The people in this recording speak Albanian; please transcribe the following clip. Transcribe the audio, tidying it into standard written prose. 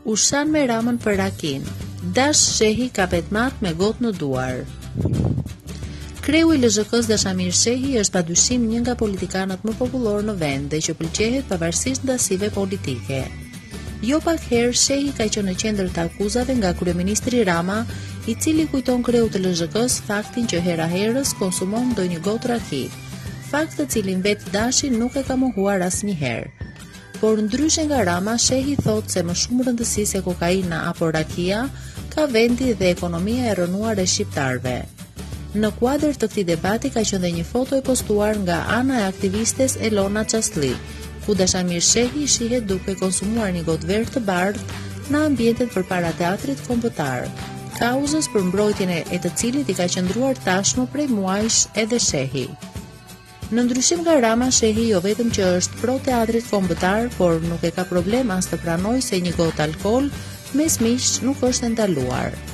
Ushan me Ramën për rakin. Dash Shehi ka petmat me gotë në duar. Kreu i LZK-s Dashamir Shehi është padyshim një nga politikanët më popullor në vend dhe që pëlqehet pavarësisht ndasive politike. Jo pak herë Shehi ka qenë në qendër të akuzave nga kryeministri Rama, i cili kujton kreut të LZK-s faktin që hera herës konsumon ndonjë gotë raki, fakt të cilin vetë Dashi nuk e ka mohuar asnjëherë. Por ndryshe nga Rama, Shehi thot se më shumë rëndësi se kokaina apo rakia ka vendi dhe ekonomia e rënuar e shqiptarëve. Në kuadër të këtij debati ka qenë një foto e postuar nga ana e aktivistes Elona Çastli, ku Dashamir Shehi shihet duke konsumuar një gotë verë të bardhë në ambientet përpara teatrit kombëtar, kauzës për mbrojtjen e të cilit i ka qëndruar tashmë prej muajsh edhe Shehi. Në ndryshim nga Rama, Shehi jo vetëm që është pro teatrit kombëtar, por nuk e ka problem as të pranojë se një gotë alkool mes miq nuk është e ndaluar.